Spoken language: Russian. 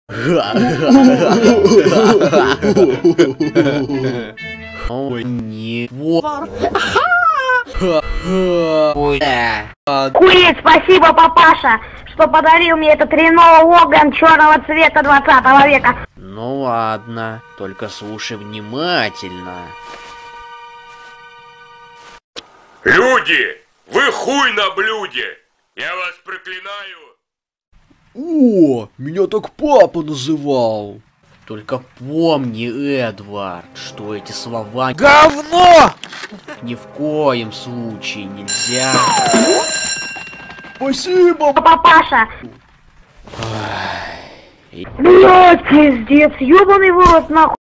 Ой, не. Курит, спасибо, папаша, что подарил мне этот Рено Логан черного цвета 20 века. Ну ладно, только слушай внимательно. Люди, вы хуй на блюде! Я вас проклинаю! О, меня так папа называл. Только помни, Эдвард, что эти слова Говно! ни в коем случае нельзя. Спасибо. Папаша. Блять, пиздец, ёбаный в рот, нахуй.